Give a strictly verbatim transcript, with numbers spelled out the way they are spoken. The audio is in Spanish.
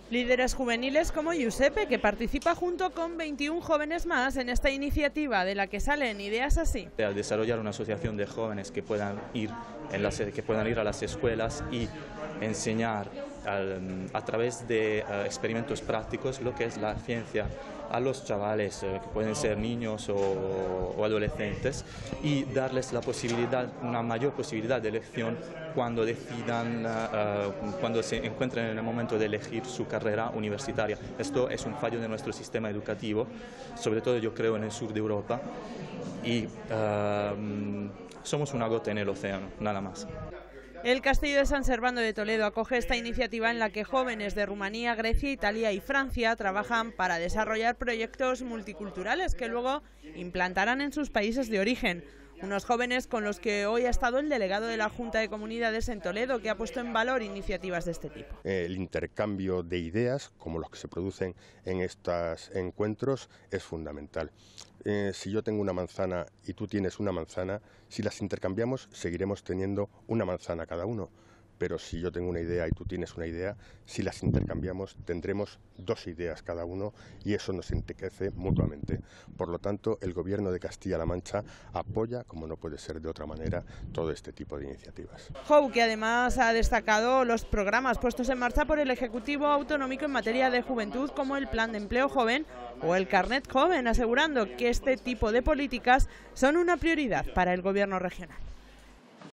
Líderes juveniles como Giuseppe, que participa junto con veintiún jóvenes más en esta iniciativa de la que salen ideas así. Al desarrollar una asociación de jóvenes que puedan ir, en las, que puedan ir a las escuelas y enseñar al, a través de uh, experimentos prácticos lo que es la ciencia a los chavales, uh, que pueden ser niños o, o adolescentes, y darles la posibilidad, una mayor posibilidad de elección cuando decidan, uh, cuando se encuentren en el momento de elegir su carrera universitaria. Esto es un fallo de nuestro sistema educativo, sobre todo yo creo en el sur de Europa, y uh, somos una gota en el océano, nada más. El Castillo de San Servando de Toledo acoge esta iniciativa en la que jóvenes de Rumanía, Grecia, Italia y Francia trabajan para desarrollar proyectos multiculturales que luego implantarán en sus países de origen. Unos jóvenes con los que hoy ha estado el delegado de la Junta de Comunidades en Toledo, que ha puesto en valor iniciativas de este tipo. El intercambio de ideas, como los que se producen en estos encuentros, es fundamental. Eh, si yo tengo una manzana y tú tienes una manzana, si las intercambiamos seguiremos teniendo una manzana cada uno. Pero si yo tengo una idea y tú tienes una idea, si las intercambiamos tendremos dos ideas cada uno y eso nos enriquece mutuamente. Por lo tanto, el Gobierno de Castilla-La Mancha apoya, como no puede ser de otra manera, todo este tipo de iniciativas. Jou, que además ha destacado los programas puestos en marcha por el Ejecutivo Autonómico en materia de juventud, como el Plan de Empleo Joven o el Carnet Joven, asegurando que este tipo de políticas son una prioridad para el Gobierno regional.